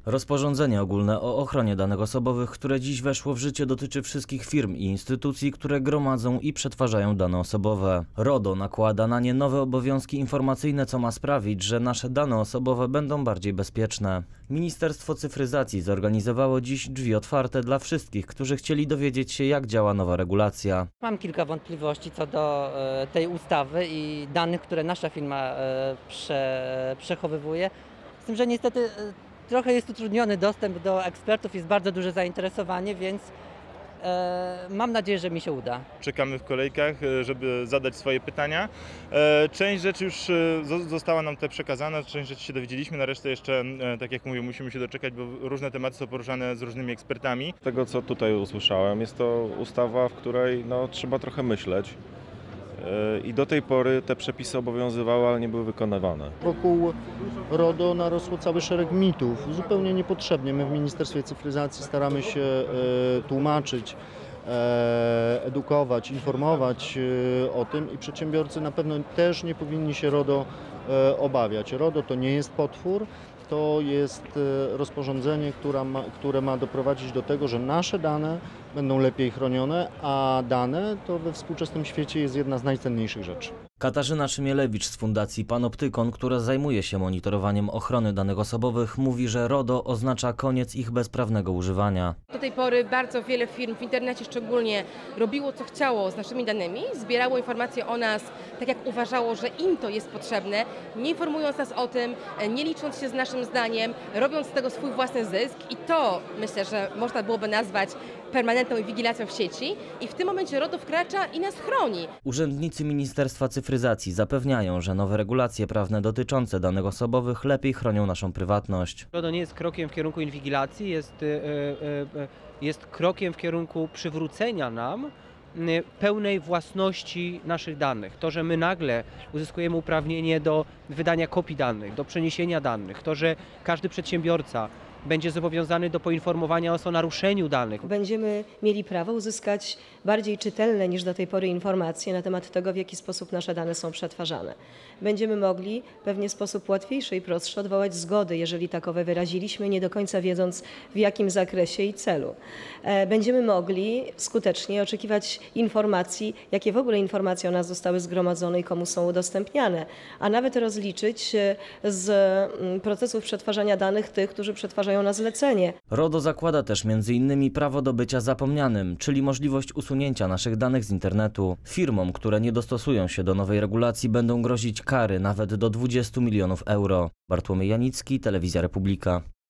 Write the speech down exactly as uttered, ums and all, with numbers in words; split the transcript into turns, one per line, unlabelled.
Rozporządzenie ogólne o ochronie danych osobowych, które dziś weszło w życie, dotyczy wszystkich firm i instytucji, które gromadzą i przetwarzają dane osobowe. RODO nakłada na nie nowe obowiązki informacyjne, co ma sprawić, że nasze dane osobowe będą bardziej bezpieczne. Ministerstwo Cyfryzacji zorganizowało dziś drzwi otwarte dla wszystkich, którzy chcieli dowiedzieć się, jak działa nowa regulacja.
Mam kilka wątpliwości co do e, tej ustawy i danych, które nasza firma e, prze, przechowywuje. Z tym, że niestety e, trochę jest utrudniony dostęp do ekspertów, jest bardzo duże zainteresowanie, więc e, mam nadzieję, że mi się uda.
Czekamy w kolejkach, żeby zadać swoje pytania. Część rzeczy już została nam tutaj przekazana, część rzeczy się dowiedzieliśmy, na resztę jeszcze, tak jak mówię, musimy się doczekać, bo różne tematy są poruszane z różnymi ekspertami.
Z tego, co tutaj usłyszałem, jest to ustawa, w której no, trzeba trochę myśleć. I do tej pory te przepisy obowiązywały, ale nie były wykonywane.
Wokół RODO narosło cały szereg mitów, zupełnie niepotrzebnie. My w Ministerstwie Cyfryzacji staramy się e, tłumaczyć, e, edukować, informować e, o tym i przedsiębiorcy na pewno też nie powinni się RODO e, obawiać. RODO to nie jest potwór, to jest e, rozporządzenie, które ma, które ma doprowadzić do tego, że nasze dane będą lepiej chronione, a dane to we współczesnym świecie jest jedna z najcenniejszych rzeczy.
Katarzyna Szymielewicz z Fundacji Panoptykon, która zajmuje się monitorowaniem ochrony danych osobowych, mówi, że RODO oznacza koniec ich bezprawnego używania.
Do tej pory bardzo wiele firm w internecie szczególnie robiło co chciało z naszymi danymi, zbierało informacje o nas tak jak uważało, że im to jest potrzebne, nie informując nas o tym, nie licząc się z naszym zdaniem, robiąc z tego swój własny zysk i to myślę, że można byłoby nazwać permanentną inwigilacją w sieci i w tym momencie RODO wkracza i nas chroni.
Urzędnicy Ministerstwa Cyfryzacji zapewniają, że nowe regulacje prawne dotyczące danych osobowych lepiej chronią naszą prywatność.
RODO nie jest krokiem w kierunku inwigilacji, jest, jest krokiem w kierunku przywrócenia nam pełnej własności naszych danych. To, że my nagle uzyskujemy uprawnienie do wydania kopii danych, do przeniesienia danych, to, że każdy przedsiębiorca będzie zobowiązany do poinformowania o naruszeniu danych.
Będziemy mieli prawo uzyskać bardziej czytelne niż do tej pory informacje na temat tego, w jaki sposób nasze dane są przetwarzane. Będziemy mogli pewnie w sposób łatwiejszy i prostszy odwołać zgody, jeżeli takowe wyraziliśmy, nie do końca wiedząc w jakim zakresie i celu. Będziemy mogli skutecznie oczekiwać informacji, jakie w ogóle informacje o nas zostały zgromadzone i komu są udostępniane, a nawet rozliczyć z procesów przetwarzania danych tych, którzy przetwarzają na zlecenie.
RODO zakłada też między innymi prawo do bycia zapomnianym, czyli możliwość usunięcia naszych danych z internetu. Firmom, które nie dostosują się do nowej regulacji, będą grozić kary nawet do dwudziestu milionów euro. Bartłomiej Janicki, Telewizja Republika.